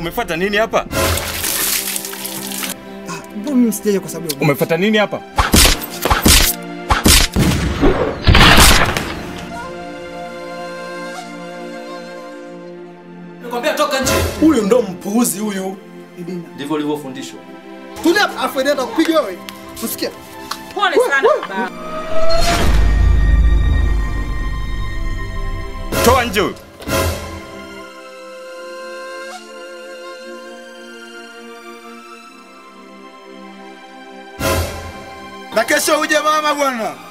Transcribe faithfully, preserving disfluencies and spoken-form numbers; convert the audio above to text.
umefuata nini hapa? Ah, mbona mimi sijaje kwa sababu umefuata nini hapa? Nikwambia toka nje. Huyo ndo mpuuzi huyo. Ndivyo ulivyofundishwa. Tulia afu nenda kupiga wewe. Usikia? Pole sana baba. Toa nje. Na kesho uje mama bwana.